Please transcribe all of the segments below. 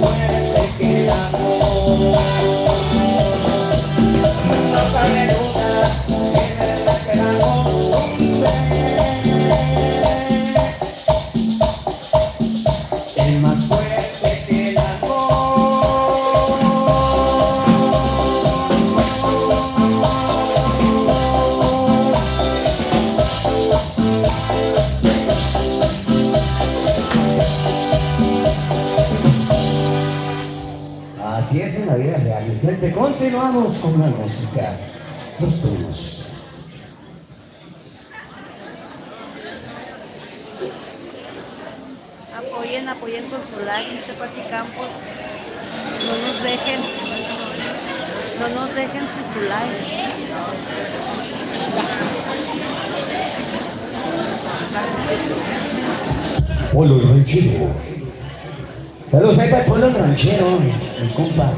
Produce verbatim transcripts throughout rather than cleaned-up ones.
fuerte que el amor. No cabe duda, es verdad que el amor sufre. Es más fuerte que el amor. Así es en la vida real, mi gente. Continuamos con la música. Los primos. Apoyen, apoyen con su like, dice Pati Campos. No nos dejen, no nos dejen sin su like. Polo el ranchero. Saludos ahí para el Polo el ranchero, mi compa.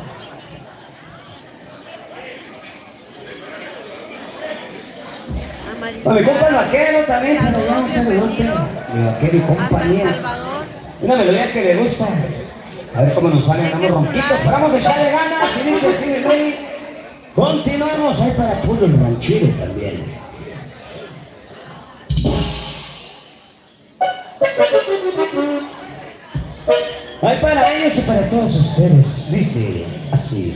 A mi compa el vaquero también, pero ya un saludote. Mi vaquero y compañía. Una melodía que le gusta. A ver cómo nos salen, andamos ronquitos. Paramos de echarle ganas, sin dice, sin rey. Continuamos ahí para Polo el ranchero también. Ay, para ellos y para todos ustedes, dice así.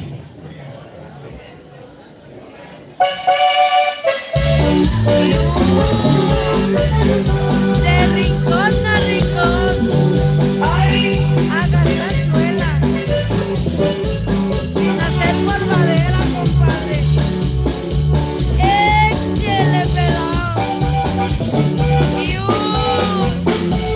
De rincón a rincón, ¡ay! haga la suela, sin hacer por madera, compadre. Échele pelón. Y un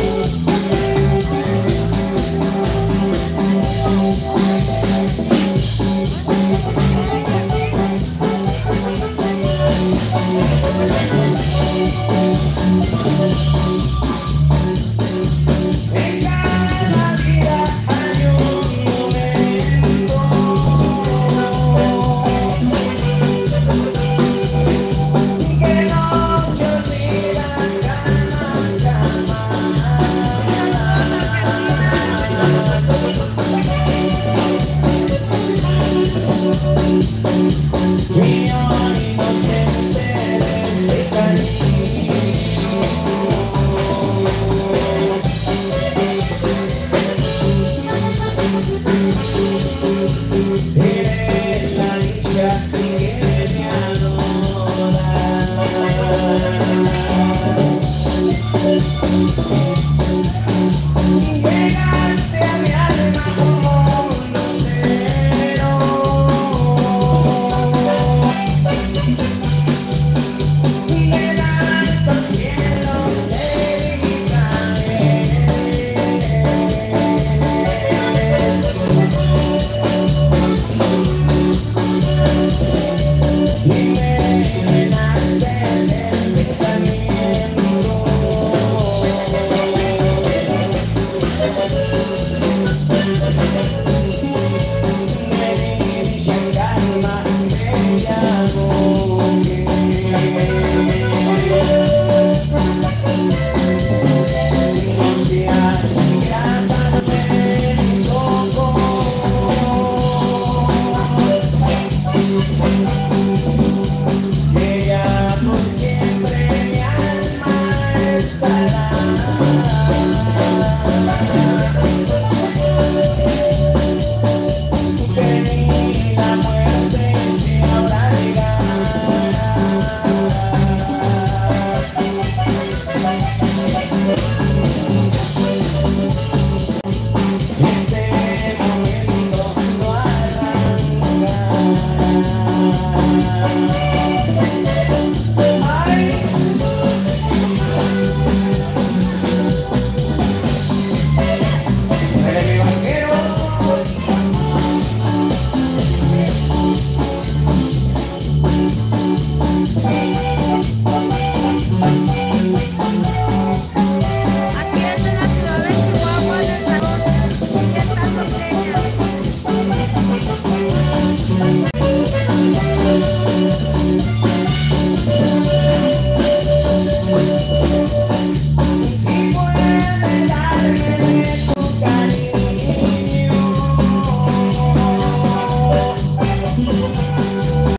En cada día hay un momento que no se olvida jamás, jamás. Mi amor inocente de ese cariño. Yeah.